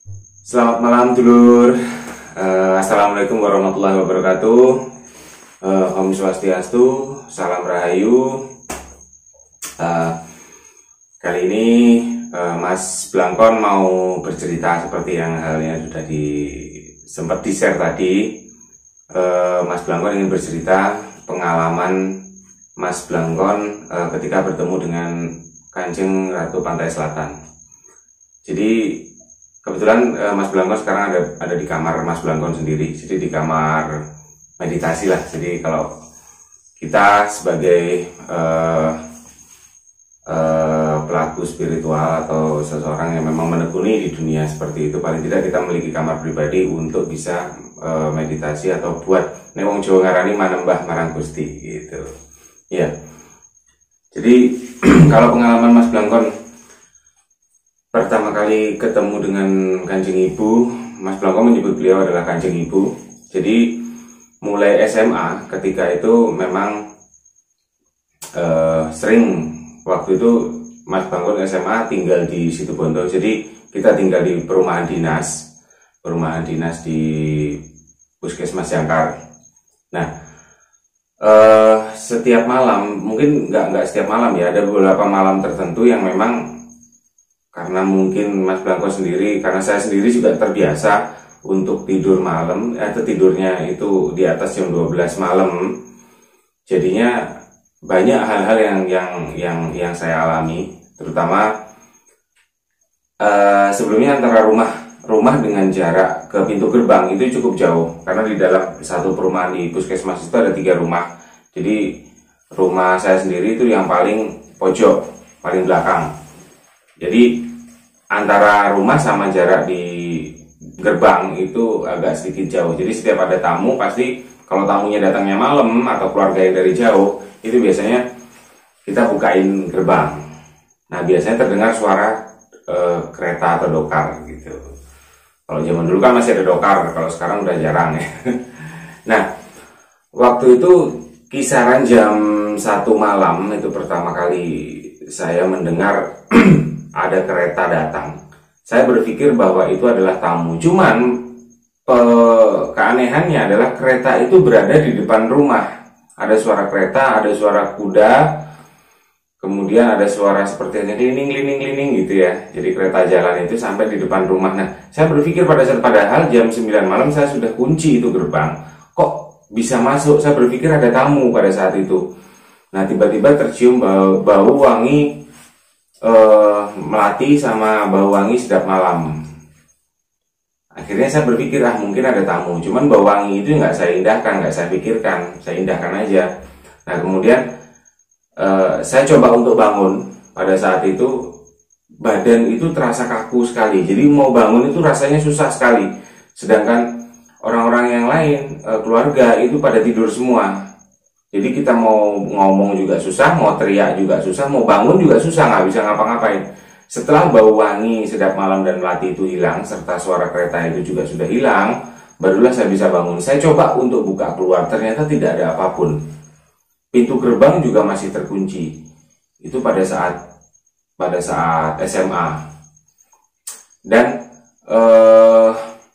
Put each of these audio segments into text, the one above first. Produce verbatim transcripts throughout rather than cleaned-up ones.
Selamat malam dulur. Eh, Assalamualaikum warahmatullahi wabarakatuh. Eh, Om Swastiastu, salam rahayu. Eh, Kali ini eh, Mas Blangkon mau bercerita seperti yang halnya sudah di sempat di share tadi. Eh, Mas Blangkon ingin bercerita pengalaman Mas Blangkon eh, ketika bertemu dengan Kanjeng Ratu Pantai Selatan. Jadi kebetulan eh, Mas Blangkon sekarang ada ada di kamar Mas Blangkon sendiri, jadi di kamar meditasi lah. Jadi kalau kita sebagai eh, eh, pelaku spiritual atau seseorang yang memang menekuni di dunia seperti itu, paling tidak kita memiliki kamar pribadi untuk bisa eh, meditasi atau buat nek wong Jawa ngarani manembah marang Gusti gitu. Ya. Jadi kalau pengalaman Mas Blangkon pertama kali ketemu dengan Kanjeng Ibu, Mas Blangkon menyebut beliau adalah Kanjeng Ibu. Jadi mulai S M A ketika itu memang uh, sering waktu itu Mas Blangkon S M A tinggal di Situbondo. Jadi kita tinggal di perumahan dinas, perumahan dinas di Puskesmas Jangkar. Nah, uh, setiap malam, mungkin nggak nggak setiap malam ya, ada beberapa malam tertentu yang memang karena mungkin Mas Blangkon sendiri, karena saya sendiri juga terbiasa untuk tidur malam, atau tidurnya itu di atas jam dua belas malam. Jadinya banyak hal-hal yang yang yang yang saya alami, terutama uh, sebelumnya antara rumah rumah dengan jarak ke pintu gerbang itu cukup jauh, karena di dalam satu perumahan di Puskesmas itu ada tiga rumah. Jadi rumah saya sendiri itu yang paling pojok, paling belakang. Jadi antara rumah sama jarak di gerbang itu agak sedikit jauh. Jadi setiap ada tamu, pasti kalau tamunya datangnya malam atau keluarga yang dari jauh, itu biasanya kita bukain gerbang. Nah, biasanya terdengar suara e, kereta atau dokar gitu. Kalau zaman dulu kan masih ada dokar, kalau sekarang udah jarang ya. Nah, waktu itu kisaran jam satu malam itu pertama kali saya mendengar ada kereta datang. Saya berpikir bahwa itu adalah tamu. Cuman ke keanehannya adalah kereta itu berada di depan rumah. Ada suara kereta, ada suara kuda, kemudian ada suara seperti klining-klining-klining gitu ya. Jadi kereta jalan itu sampai di depan rumah. Nah, saya berpikir pada saat padahal jam sembilan malam saya sudah kunci itu gerbang. Kok bisa masuk? Saya berpikir ada tamu pada saat itu. Nah, tiba-tiba tercium bau, bau wangi Uh, melati sama bau wangi sedap malam. Akhirnya saya berpikir ah mungkin ada tamu. Cuman bau wangi itu nggak saya indahkan, nggak saya pikirkan, saya indahkan aja. Nah kemudian uh, saya coba untuk bangun. Pada saat itu badan itu terasa kaku sekali. Jadi mau bangun itu rasanya susah sekali. Sedangkan orang-orang yang lain, uh, keluarga itu pada tidur semua. Jadi kita mau ngomong juga susah, mau teriak juga susah, mau bangun juga susah, nggak bisa ngapa-ngapain. Setelah bau wangi sedap malam dan melati itu hilang, serta suara kereta itu juga sudah hilang, barulah saya bisa bangun. Saya coba untuk buka keluar, ternyata tidak ada apapun. Pintu gerbang juga masih terkunci. Itu pada saat pada saat S M A. Dan eh,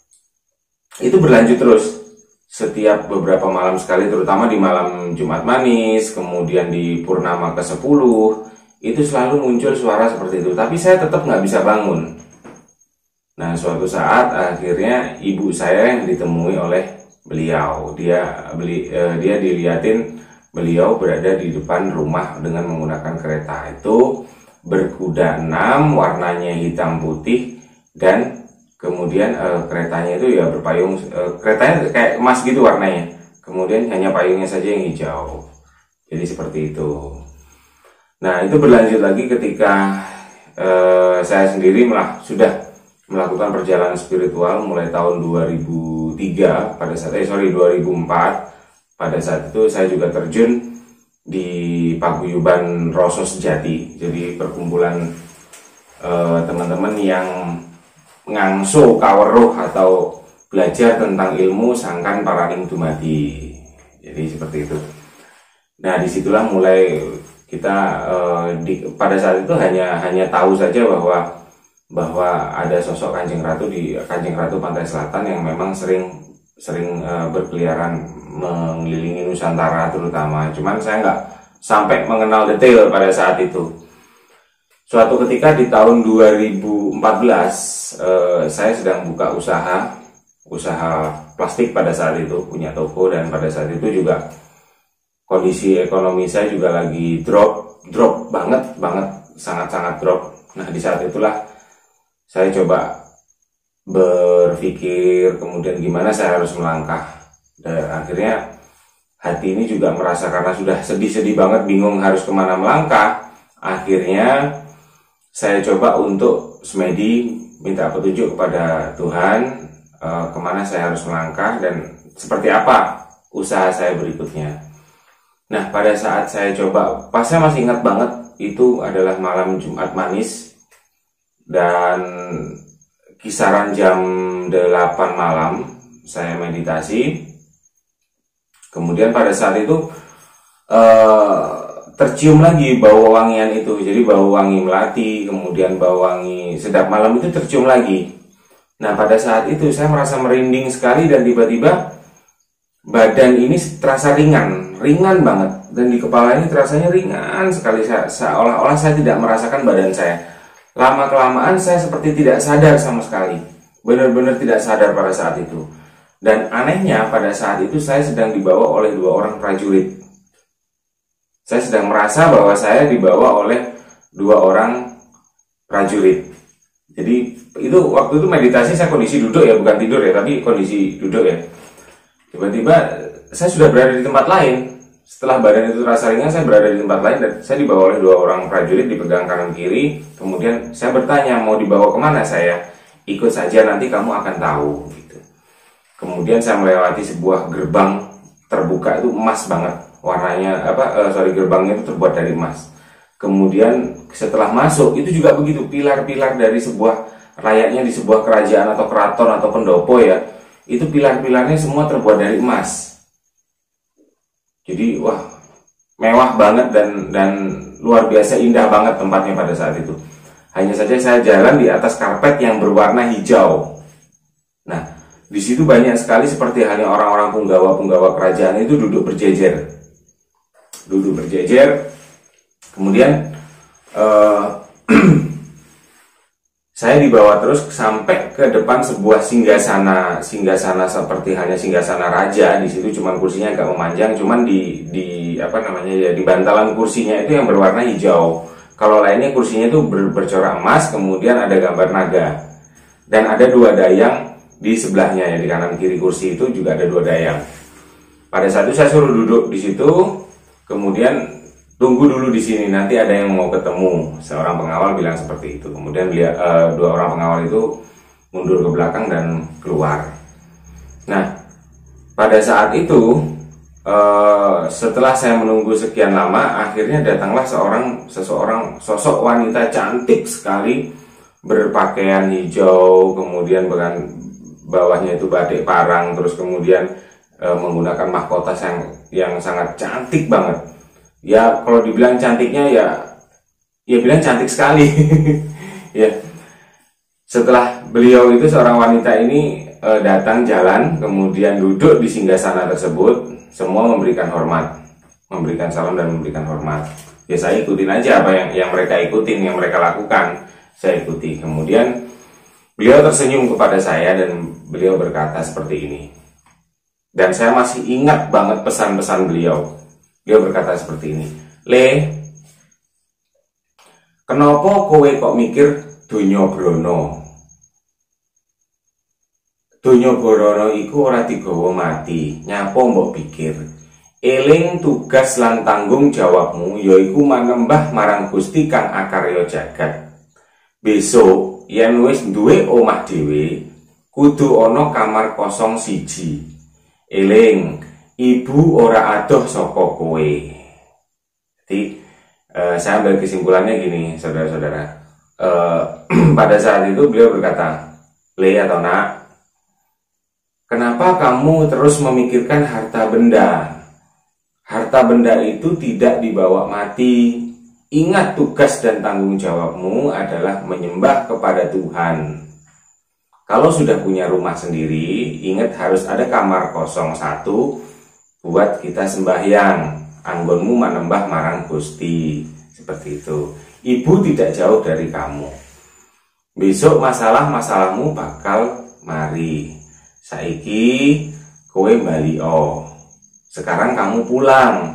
itu berlanjut terus. Setiap beberapa malam sekali, terutama di malam Jumat Manis, kemudian di Purnama ke sepuluh, itu selalu muncul suara seperti itu. Tapi saya tetap nggak bisa bangun. Nah, suatu saat akhirnya ibu saya yang ditemui oleh beliau. Dia beli, eh, dia dilihatin beliau berada di depan rumah dengan menggunakan kereta itu berkuda enam, warnanya hitam putih, dan kemudian uh, keretanya itu ya berpayung, uh, keretanya kayak emas gitu warnanya. Kemudian hanya payungnya saja yang hijau. Jadi seperti itu. Nah itu berlanjut lagi ketika uh, saya sendiri malah sudah melakukan perjalanan spiritual mulai tahun dua ribu tiga pada saat eh sorry dua ribu empat. Pada saat itu saya juga terjun di Paguyuban Roso Sejati. Jadi perkumpulan uh, teman-teman yang ngangso kaweruh atau belajar tentang ilmu sangkan paraning dumadi. Jadi seperti itu. Nah disitulah mulai kita uh, di, pada saat itu hanya hanya tahu saja bahwa bahwa ada sosok Kanjeng Ratu di Kanjeng Ratu Pantai Selatan yang memang sering sering uh, berkeliaran mengelilingi Nusantara terutama. Cuman saya nggak sampai mengenal detail pada saat itu. Suatu ketika di tahun dua ribu empat belas uh, saya sedang buka usaha usaha plastik pada saat itu, punya toko, dan pada saat itu juga kondisi ekonomi saya juga lagi drop drop banget banget sangat-sangat drop. Nah, di saat itulah saya coba berpikir kemudian gimana saya harus melangkah, dan akhirnya hati ini juga merasa karena sudah sedih-sedih banget, bingung harus kemana melangkah. Akhirnya saya coba untuk semedi, minta petunjuk kepada Tuhan eh, kemana saya harus melangkah dan seperti apa usaha saya berikutnya. Nah, pada saat saya coba, pas saya masih ingat banget, itu adalah malam Jumat Manis dan kisaran jam delapan malam saya meditasi. Kemudian pada saat itu uh, tercium lagi bau wangian itu. Jadi bau wangi melati, kemudian bau wangi sedap malam itu tercium lagi. Nah, pada saat itu saya merasa merinding sekali dan tiba-tiba badan ini terasa ringan, ringan banget, dan di kepala ini terasanya ringan sekali, seolah-olah saya tidak merasakan badan saya. Lama kelamaan saya seperti tidak sadar sama sekali, benar-benar tidak sadar pada saat itu. Dan anehnya pada saat itu saya sedang dibawa oleh dua orang prajurit. Saya sedang merasa bahwa saya dibawa oleh dua orang prajurit. Jadi itu waktu itu meditasi saya kondisi duduk ya, bukan tidur ya, tapi kondisi duduk ya. Tiba-tiba saya sudah berada di tempat lain. Setelah badan itu terasa ringan, saya berada di tempat lain dan saya dibawa oleh dua orang prajurit, dipegang kanan kiri. Kemudian saya bertanya, mau dibawa kemana saya? Ikut saja, nanti kamu akan tahu. Gitu. Kemudian saya melewati sebuah gerbang terbuka, itu emas banget warnanya, apa? Uh, sorry gerbangnya itu terbuat dari emas. Kemudian setelah masuk itu juga begitu, pilar-pilar dari sebuah layaknya di sebuah kerajaan atau keraton atau pendopo ya. Itu pilar-pilarnya semua terbuat dari emas. Jadi wah, mewah banget dan dan luar biasa indah banget tempatnya pada saat itu. Hanya saja saya jalan di atas karpet yang berwarna hijau. Nah, di situ banyak sekali seperti halnya orang-orang punggawa-punggawa kerajaan itu duduk berjejer. Duduk berjejer. Kemudian eh, saya dibawa terus sampai ke depan sebuah singgasana, singgasana seperti hanya singgasana raja. Di situ cuman kursinya agak memanjang, cuman di di apa namanya ya, di bantalan kursinya itu yang berwarna hijau. Kalau lainnya kursinya itu ber, bercorak emas, kemudian ada gambar naga. Dan ada dua dayang di sebelahnya ya, di kanan kiri kursi itu juga ada dua dayang. Pada saat itu saya suruh duduk di situ, kemudian tunggu dulu di sini, nanti ada yang mau ketemu. Seorang pengawal bilang seperti itu. Kemudian dia, uh, dua orang pengawal itu mundur ke belakang dan keluar. Nah, pada saat itu uh, setelah saya menunggu sekian lama, akhirnya datanglah seorang seseorang sosok wanita cantik sekali, berpakaian hijau, kemudian bahkan bawahnya itu batik parang, terus kemudian uh, menggunakan mahkota yang yang sangat cantik banget. Ya kalau dibilang cantiknya ya ya bilang cantik sekali. Ya, setelah beliau itu, seorang wanita ini e, datang jalan, kemudian duduk di singgasana tersebut, semua memberikan hormat, memberikan salam dan memberikan hormat. Ya saya ikutin aja apa yang yang mereka ikutin, yang mereka lakukan, saya ikuti. Kemudian beliau tersenyum kepada saya dan beliau berkata seperti ini, dan saya masih ingat banget pesan-pesan beliau. Dia berkata seperti ini, "Le, kenapa kowe kok mikir donya brono? Donya brono iku ora digawa mati, nyapa mbok pikir. Eling tugas lan tanggung jawabmu yaiku manembah marang Gusti kang akarya jagat. Besok yen wis duwe omah dhewe, kudu ana kamar kosong siji. Eling, ibu ora adoh saka kowe." Jadi eh, saya ambil kesimpulannya gini, saudara-saudara. Eh, pada saat itu beliau berkata, "Le atau nak, kenapa kamu terus memikirkan harta benda? Harta benda itu tidak dibawa mati. ingat tugas dan tanggung jawabmu adalah menyembah kepada Tuhan. Kalau sudah punya rumah sendiri, ingat harus ada kamar kosong satu buat kita sembahyang. Anggonmu manembah marang Gusti. Seperti itu. Ibu tidak jauh dari kamu. Besok masalah-masalahmu bakal mari. Saiki kowe balio. Sekarang kamu pulang.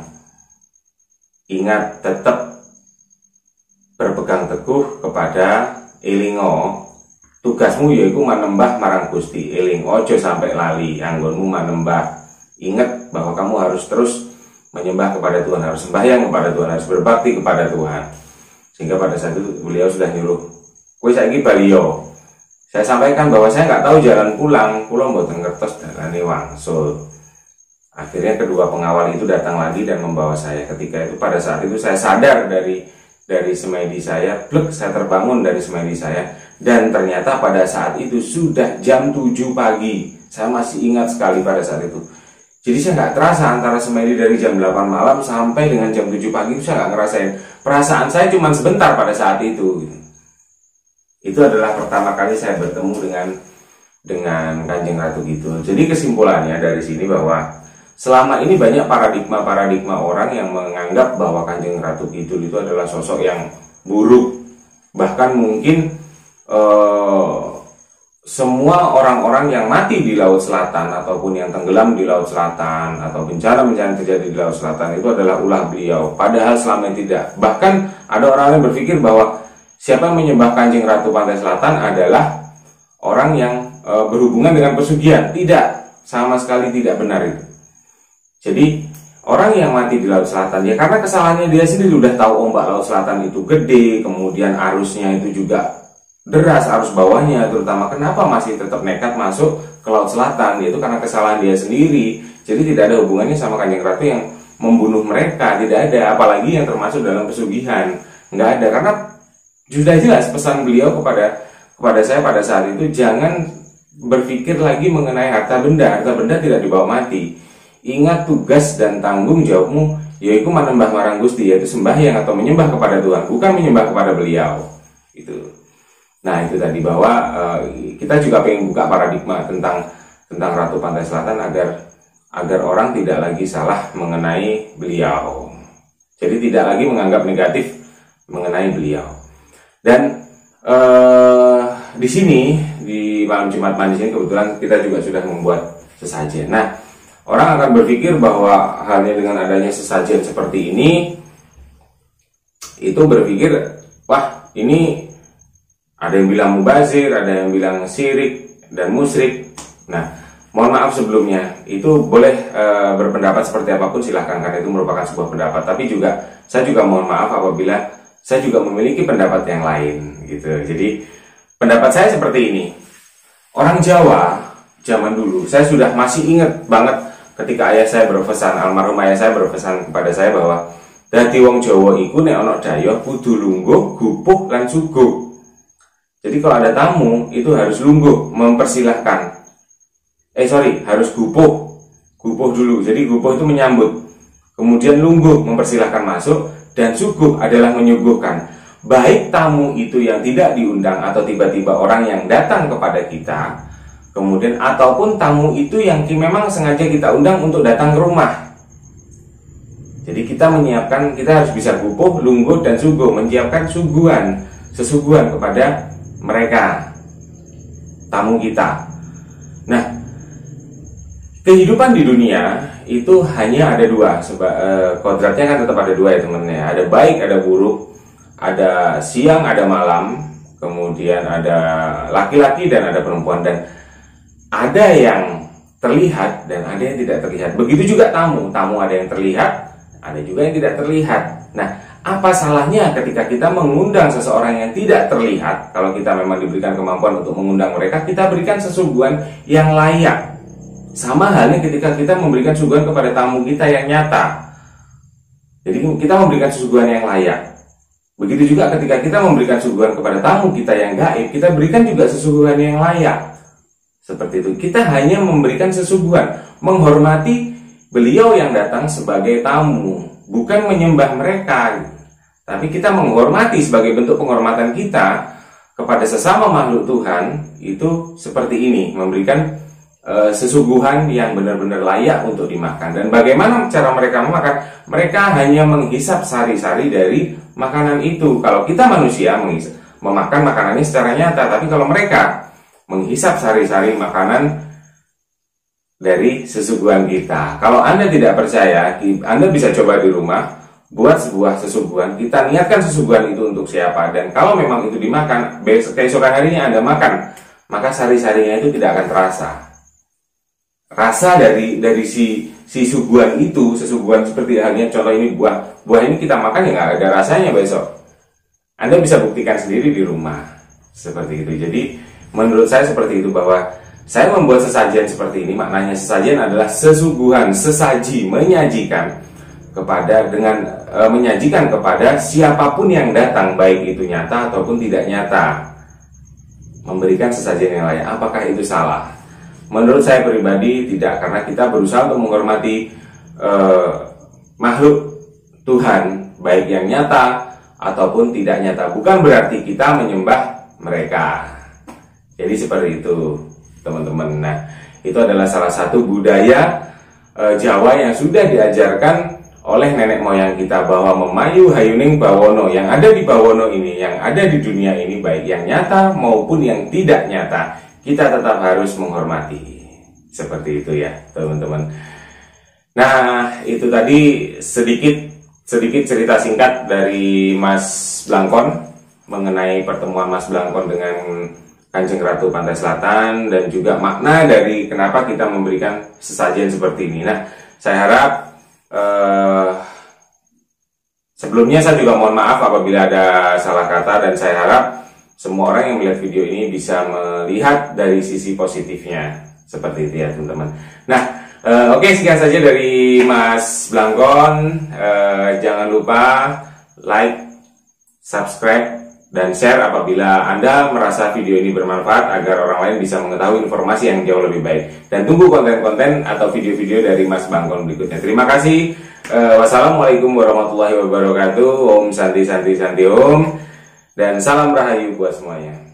Ingat tetap berpegang teguh kepada elingo. Tugasmu yaiku manembah marang Gusti. Eling ojo sampai lali anggonmu manembah. Ingat bahwa kamu harus terus menyembah kepada Tuhan, harus sembahyang kepada Tuhan, harus berbakti kepada Tuhan. Sehingga pada saat itu beliau sudah nyuruh, kowe saiki balio. Saya sampaikan bahwa saya nggak tahu jalan pulang, pulang mboten ngertos dalane wangsul. Akhirnya kedua pengawal itu datang lagi dan membawa saya. Ketika itu pada saat itu saya sadar dari dari semedi saya, blek, saya terbangun dari semedi saya. Dan ternyata pada saat itu sudah jam tujuh pagi. Saya masih ingat sekali pada saat itu. Jadi saya nggak terasa antara semedi dari jam delapan malam sampai dengan jam tujuh pagi itu saya nggak ngerasain. Perasaan saya cuma sebentar pada saat itu. Itu adalah pertama kali saya bertemu dengan dengan Kanjeng Ratu Kidul. Jadi kesimpulannya dari sini bahwa selama ini banyak paradigma-paradigma orang yang menganggap bahwa Kanjeng Ratu Kidul itu adalah sosok yang buruk. Bahkan mungkin eh, semua orang-orang yang mati di Laut Selatan ataupun yang tenggelam di Laut Selatan atau bencana-bencana terjadi di Laut Selatan itu adalah ulah beliau. Padahal selama ini tidak. Bahkan ada orang yang berpikir bahwa siapa yang menyembah Kanjeng Ratu Pantai Selatan adalah orang yang e, berhubungan dengan pesugihan. Tidak, sama sekali tidak benar itu. Jadi orang yang mati di Laut Selatan ya karena kesalahannya dia sendiri udah tahu ombak Laut Selatan itu gede, kemudian arusnya itu juga deras, arus bawahnya terutama. Kenapa masih tetap nekat masuk ke Laut Selatan? Yaitu karena kesalahan dia sendiri. Jadi tidak ada hubungannya sama Kanjeng Ratu yang membunuh mereka, tidak ada. Apalagi yang termasuk dalam pesugihan, nggak ada. Karena sudah jelas pesan beliau kepada kepada saya pada saat itu, jangan berpikir lagi mengenai harta benda. Harta benda tidak dibawa mati. Ingat tugas dan tanggung jawabmu, yaitu menembah marang Gusti, yaitu sembahyang atau menyembah kepada Tuhan, bukan menyembah kepada beliau. Itu. Nah itu tadi bahwa uh, kita juga pengen buka paradigma tentang tentang Ratu Pantai Selatan agar agar orang tidak lagi salah mengenai beliau. Jadi tidak lagi menganggap negatif mengenai beliau. Dan uh, di sini di malam Jumat Manis ini kebetulan kita juga sudah membuat sesajen. Nah orang akan berpikir bahwa halnya dengan adanya sesajen seperti ini, itu berpikir wah ini ada yang bilang mubazir, ada yang bilang syirik dan musyrik. Nah, mohon maaf sebelumnya, itu boleh e, berpendapat seperti apapun silahkan, karena itu merupakan sebuah pendapat. Tapi juga saya juga mohon maaf apabila saya juga memiliki pendapat yang lain, gitu. Jadi pendapat saya seperti ini. Orang Jawa zaman dulu, saya sudah masih ingat banget ketika ayah saya berpesan, almarhum ayah saya berpesan kepada saya bahwa dadi wong Jawa iku nek ana daya kudu lungguh, gupuh lan suguh. Jadi kalau ada tamu itu harus lungguh, mempersilahkan. Eh sorry, harus gupuh, gupuh dulu. Jadi gupuh itu menyambut. Kemudian lungguh, mempersilahkan masuk. Dan suguh adalah menyuguhkan. Baik tamu itu yang tidak diundang atau tiba-tiba orang yang datang kepada kita. Kemudian ataupun tamu itu yang memang sengaja kita undang untuk datang ke rumah. Jadi kita menyiapkan, kita harus bisa gupuh, lungguh, dan suguh. Menyiapkan suguhan, sesuguhan kepada mereka, tamu kita. Nah, kehidupan di dunia itu hanya ada dua. Sebab eh, kodratnya kan tetap ada dua ya temennya. Ada baik, ada buruk. Ada siang, ada malam. Kemudian ada laki-laki dan ada perempuan. Dan ada yang terlihat dan ada yang tidak terlihat. Begitu juga tamu. Tamu ada yang terlihat, ada juga yang tidak terlihat. Nah, apa salahnya ketika kita mengundang seseorang yang tidak terlihat? Kalau kita memang diberikan kemampuan untuk mengundang mereka, kita berikan sesuguhan yang layak. Sama halnya ketika kita memberikan suguhan kepada tamu kita yang nyata. Jadi kita memberikan sesuguhan yang layak. Begitu juga ketika kita memberikan suguhan kepada tamu kita yang gaib, kita berikan juga sesuguhan yang layak. Seperti itu. Kita hanya memberikan sesuguhan, menghormati beliau yang datang sebagai tamu, bukan menyembah mereka. Tapi kita menghormati sebagai bentuk penghormatan kita kepada sesama makhluk Tuhan itu seperti ini, memberikan e, sesuguhan yang benar-benar layak untuk dimakan. Dan bagaimana cara mereka memakan? Mereka hanya menghisap sari-sari dari makanan itu. Kalau kita manusia menghisap, memakan makanannya secara nyata, tapi kalau mereka menghisap sari-sari makanan dari sesuguhan kita. Kalau Anda tidak percaya, Anda bisa coba di rumah, buat sebuah sesuguhan, kita niatkan sesuguhan itu untuk siapa, dan kalau memang itu dimakan, besok keesokan harinya Anda makan, maka sari-sarinya itu tidak akan terasa. Rasa dari dari si si suguhan itu, sesuguhan seperti halnya contoh ini buah, buah ini kita makan ya nggak ada rasanya besok. Anda bisa buktikan sendiri di rumah seperti itu. Jadi menurut saya seperti itu, bahwa saya membuat sesajian seperti ini, maknanya sesajian adalah sesuguhan, sesaji, menyajikan kepada dengan e, menyajikan kepada siapapun yang datang, baik itu nyata ataupun tidak nyata, memberikan sesajian yang layak. Apakah itu salah? Menurut saya pribadi tidak, karena kita berusaha untuk menghormati e, makhluk Tuhan, baik yang nyata ataupun tidak nyata. Bukan berarti kita menyembah mereka. Jadi seperti itu, teman-teman. Nah, itu adalah salah satu budaya e, Jawa yang sudah diajarkan oleh nenek moyang kita, bahwa memayu hayuning bawono, yang ada di bawono ini, yang ada di dunia ini, baik yang nyata maupun yang tidak nyata, kita tetap harus menghormati. Seperti itu ya, teman-teman. Nah, itu tadi sedikit sedikit cerita singkat dari Mas Blangkon mengenai pertemuan Mas Blangkon dengan Kanjeng Ratu Pantai Selatan, dan juga makna dari kenapa kita memberikan sesajian seperti ini. Nah, saya harap Uh, sebelumnya saya juga mohon maaf apabila ada salah kata, dan saya harap semua orang yang melihat video ini bisa melihat dari sisi positifnya, seperti itu ya, teman-teman. Nah, uh, oke okay, sekian saja dari Mas Blangkon. Uh, jangan lupa like, subscribe, dan share apabila Anda merasa video ini bermanfaat, agar orang lain bisa mengetahui informasi yang jauh lebih baik. Dan tunggu konten-konten atau video-video dari Mas Blangkon berikutnya. Terima kasih. Uh, wassalamualaikum warahmatullahi wabarakatuh. Om Santi Santi Santi Om. Dan salam rahayu buat semuanya.